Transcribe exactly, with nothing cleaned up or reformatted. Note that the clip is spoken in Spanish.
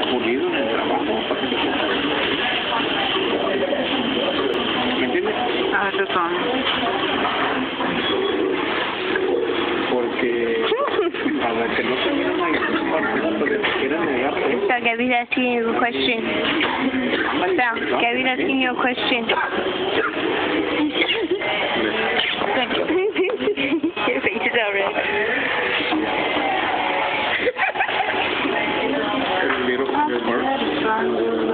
pulido en el trabajo. ¿Me entiendes? Ah, eso son. Porque para que no se vieran ahí porque se quieran negar. So Gabby's asking you a question. What's that? Gabby's asking you a question. Your face is all red. Little, little